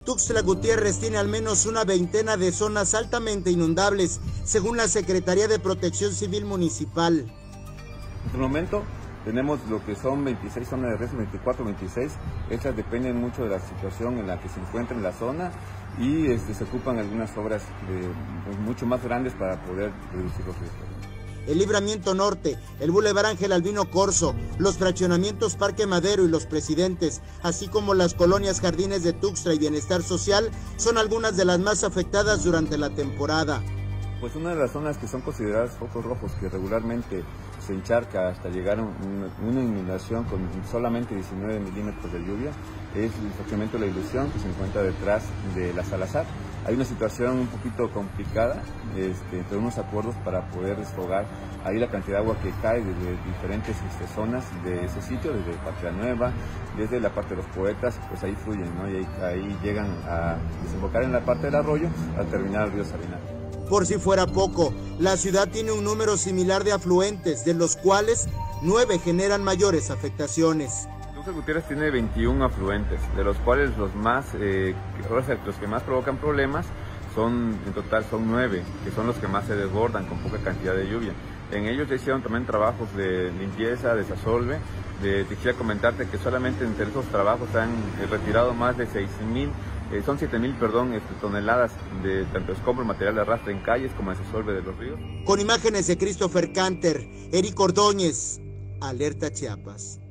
Tuxtla Gutiérrez tiene al menos una veintena de zonas altamente inundables, según la Secretaría de Protección Civil Municipal. En este momento tenemos lo que son 26 zonas de riesgo, 24, 26. Estas dependen mucho de la situación en la que se encuentra en la zona y se ocupan algunas obras mucho más grandes para poder reducir los riesgos. El Libramiento Norte, el Boulevard Ángel Albino Corzo, los fraccionamientos Parque Madero y Los Presidentes, así como las colonias Jardines de Tuxtla y Bienestar Social, son algunas de las más afectadas durante la temporada. Pues una de las zonas que son consideradas focos rojos, que regularmente se encharca hasta llegar a una inundación con solamente 19 milímetros de lluvia, es el fraccionamiento de La Ilusión, que se encuentra detrás de la Salazar. Hay una situación un poquito complicada entre unos acuerdos para poder desfogar ahí la cantidad de agua que cae desde diferentes zonas de ese sitio, desde Patria Nueva, desde la parte de los Poetas, pues ahí fluyen, ¿no? Y ahí llegan a desembocar en la parte del arroyo al terminar el río Sabinar. Por si fuera poco, la ciudad tiene un número similar de afluentes, de los cuales 9 generan mayores afectaciones. Tuxtla Gutiérrez tiene 21 afluentes, de los cuales los que más provocan problemas en total son 9, que son los que más se desbordan con poca cantidad de lluvia. En ellos ya hicieron también trabajos de limpieza, desasolve. Quisiera comentarte que solamente entre esos trabajos se han retirado más de 7.000 toneladas de tanto escombro, material de arrastre en calles como desasolve de los ríos. Con imágenes de Christopher Canter, Eric Ordóñez, Alerta Chiapas.